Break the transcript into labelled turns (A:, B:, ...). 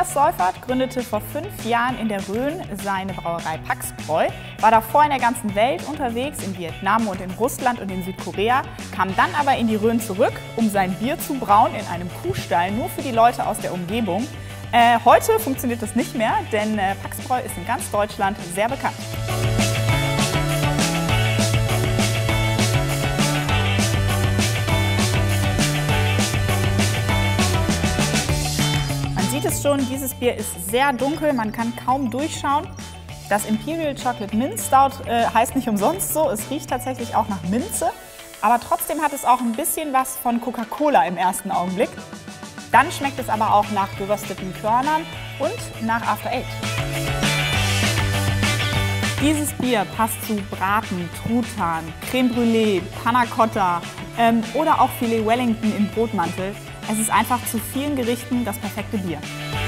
A: Thomas Seufert gründete vor 5 Jahren in der Rhön seine Brauerei Paxbräu, war davor in der ganzen Welt unterwegs, in Vietnam und in Russland und in Südkorea, kam dann aber in die Rhön zurück, um sein Bier zu brauen in einem Kuhstall, nur für die Leute aus der Umgebung. Heute funktioniert das nicht mehr, denn Paxbräu ist in ganz Deutschland sehr bekannt. Man sieht es schon, dieses Bier ist sehr dunkel, man kann kaum durchschauen. Das Imperial Chocolate Mint Stout heißt nicht umsonst so, es riecht tatsächlich auch nach Minze, aber trotzdem hat es auch ein bisschen was von Coca-Cola im ersten Augenblick. Dann schmeckt es aber auch nach gerösteten Körnern und nach After Eight. Dieses Bier passt zu Braten, Truthahn, Creme Brûlée, Panna Cotta oder auch Filet Wellington im Brotmantel. Es ist einfach zu vielen Gerichten das perfekte Bier.